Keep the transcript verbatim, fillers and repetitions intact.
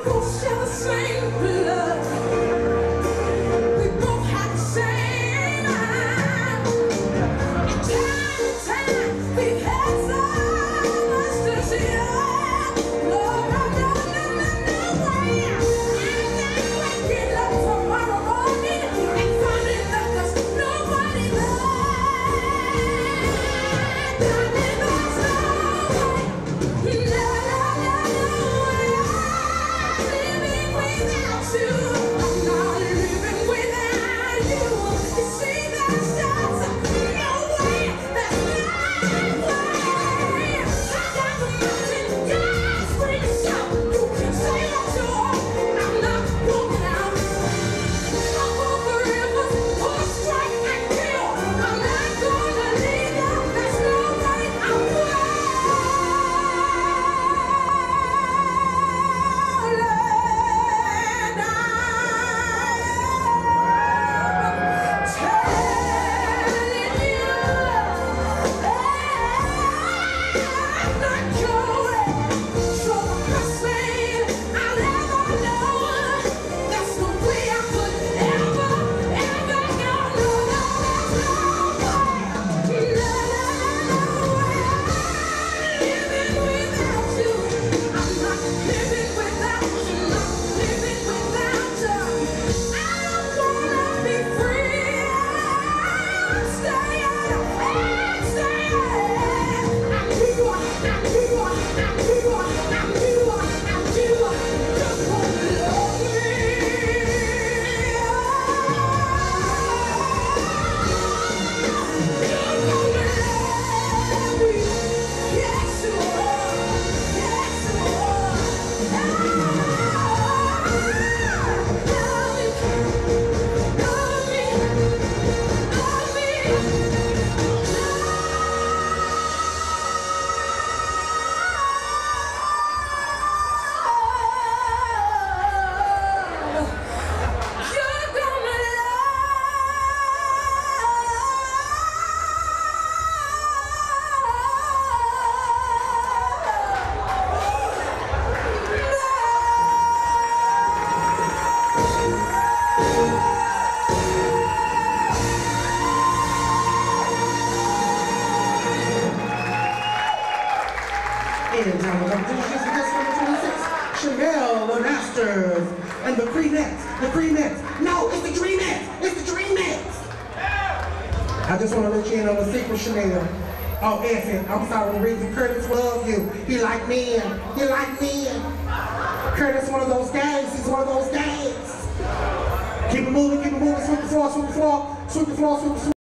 And now we're going to introduce the guest number twenty-six, Chanel the Masters, and the Creamettes, the Creamettes. No, it's the Dreamettes, it's the Dreamettes. I just want to let you in on a secret, Chanel. Oh, Effie, I'm sorry, the reason Curtis loves you. He like men, he like men. Curtis one of those guys, he's one of those guys. Keep it moving, keep it moving, sweep the floor, sweep the floor, sweep the floor, sweep the floor.